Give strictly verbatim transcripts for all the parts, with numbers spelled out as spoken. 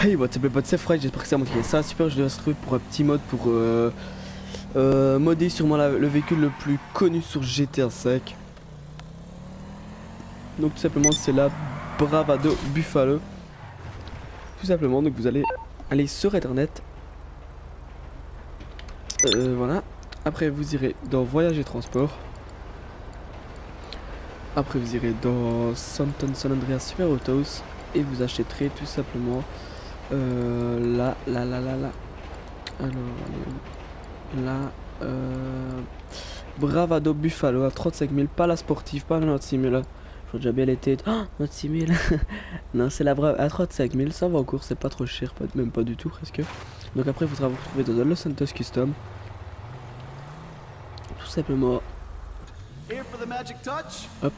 Hey, what's up les potes, c'est Fred, j'espère que ça va montrer ça super. Je vais se retrouver pour un petit mode pour euh, euh, modder sûrement la, le véhicule le plus connu sur G T A cinq. Donc tout simplement c'est la Bravado Buffalo. Tout simplement, donc vous allez aller sur internet. Euh, voilà. Après vous irez dans Voyage et Transport. Après vous irez dans Santon San Andreas Super Autos. Et vous achèterez tout simplement euh, là, là, là, là, là. Alors, là, euh, Bravado Buffalo à trente-cinq mille, pas la sportive, pas la note six mille. J'aurais déjà bien été. Oh, note six mille. Non, c'est la Brave à trente-cinq mille, ça va encore, c'est pas trop cher, pas, même pas du tout presque. Donc après, il faudra vous retrouver dans un Los Santos Custom. Tout simplement. Hop.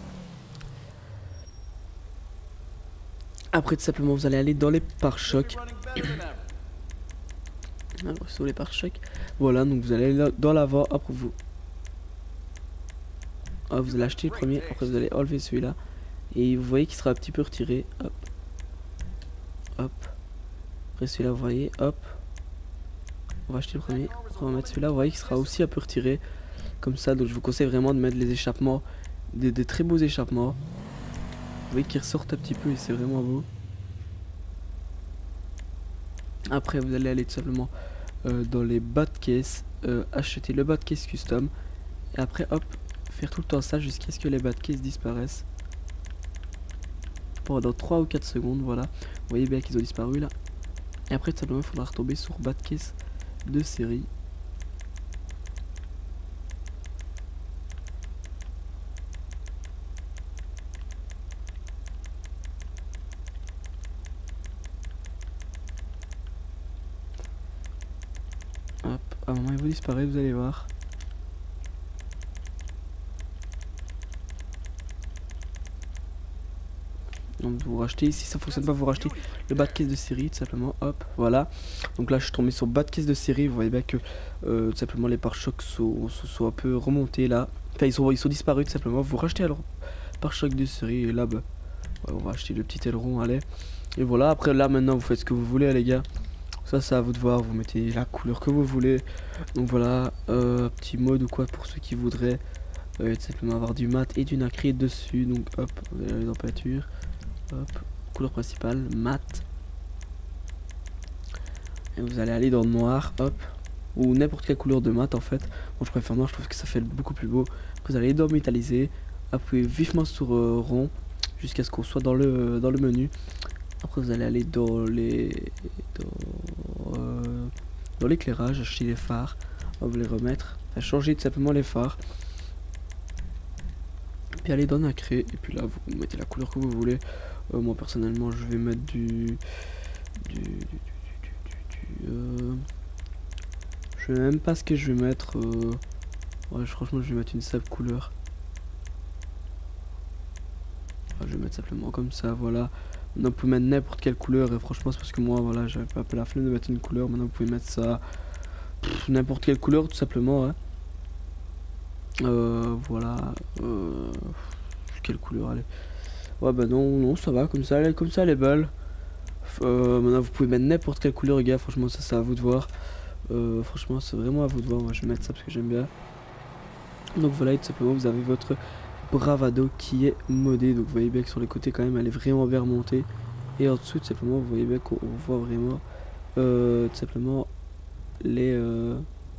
Après, tout simplement, vous allez aller dans les pare-chocs. Alors, sur les pare-chocs. Voilà, donc vous allez aller dans l'avant. Après, vous. Ah, vous allez acheter le premier. Après, vous allez enlever celui-là. Et vous voyez qu'il sera un petit peu retiré. Hop. Hop. Après, celui-là, vous voyez. Hop. On va acheter le premier. Après, on va mettre celui-là. Vous voyez qu'il sera aussi un peu retiré. Comme ça. Donc, je vous conseille vraiment de mettre les échappements. Des, des très beaux échappements. Vous voyez qu'ils ressortent un petit peu et c'est vraiment beau. Après vous allez aller tout simplement euh, dans les bas de caisse, euh, acheter le bas de caisse custom. Et après hop, faire tout le temps ça jusqu'à ce que les bas de caisse disparaissent. Pendant trois ou quatre secondes, voilà. Vous voyez bien qu'ils ont disparu là. Et après tout simplement il faudra retomber sur bas de caisse de série. Hop, à un moment il va disparaître, vous allez voir. Donc vous rachetez, si ça fonctionne pas, vous rachetez le bas de caisse de série, tout simplement, hop, voilà. Donc là je suis tombé sur bas de caisse de série, vous voyez bien que euh, tout simplement les pare-chocs sont, sont, sont un peu remontés là. Enfin ils sont, ils sont disparus tout simplement, vous rachetez alors pare-choc de série et là bah, ouais, on va acheter le petit aileron, allez. Et voilà, après là maintenant vous faites ce que vous voulez les gars. Ça c'est à vous de voir, vous mettez la couleur que vous voulez. Donc voilà, euh, petit mode ou quoi pour ceux qui voudraient euh, tout simplement avoir du mat et du nacré dessus. Donc hop, vous allez aller dans peinture. Hop, couleur principale, mat. Et vous allez aller dans le noir, hop. Ou n'importe quelle couleur de mat en fait. Moi je préfère noir, je trouve que ça fait beaucoup plus beau. Après, vous allez aller dans métallisé. Appuyez vivement sur euh, rond. Jusqu'à ce qu'on soit dans le, dans le menu. Après vous allez aller dans les dans, euh, dans l'éclairage, acheter les phares, on va les remettre, enfin, changer tout simplement les phares, puis aller dans nacré, et puis là vous mettez la couleur que vous voulez. Euh, moi personnellement je vais mettre du du, du, du, du, du, du euh, je sais même pas ce que je vais mettre. Euh, ouais, franchement je vais mettre une simple couleur. Ah, je vais mettre simplement comme ça, voilà. Maintenant vous pouvez mettre n'importe quelle couleur et franchement c'est parce que moi voilà j'avais pas un peu la flemme de mettre une couleur. Maintenant vous pouvez mettre ça n'importe quelle couleur tout simplement hein. Euh, voilà euh, quelle couleur allez. Ouais bah non non ça va comme ça, elle est comme ça elle est belle. Euh, maintenant vous pouvez mettre n'importe quelle couleur les gars, franchement ça c'est à vous de voir. Euh, franchement c'est vraiment à vous de voir, moi je vais mettre ça parce que j'aime bien. Donc voilà et tout simplement vous avez votre Bravado qui est modé, donc vous voyez bien que sur les côtés quand même elle est vraiment bien remontée. Et en dessous tout simplement vous voyez bien qu'on voit vraiment euh, tout simplement les euh,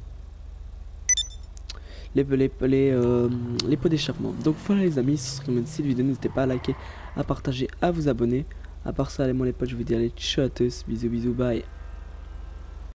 les, les, les, euh, les pots d'échappement. Donc voilà les amis, si vous aimez cette vidéo n'hésitez pas à liker, à partager, à vous abonner. À part ça allez moi les potes je vous dis allez ciao à tous, bisous bisous bye.